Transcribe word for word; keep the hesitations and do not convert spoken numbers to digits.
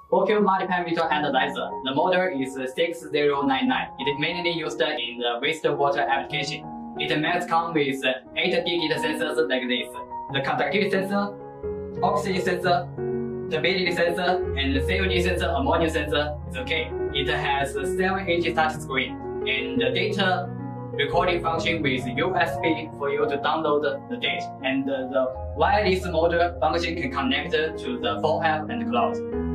four-Q multi-parameter analyzer. The model is six zero nine nine. It is mainly used in the wastewater application. It must come with eight digit sensors like this: the conductivity sensor, oxygen sensor, turbidity sensor, and the C O D sensor, ammonia sensor is okay. It has a seven inch touch screen and the data recording function with U S B for you to download the data. And the wireless motor function can connect to the phone app and cloud.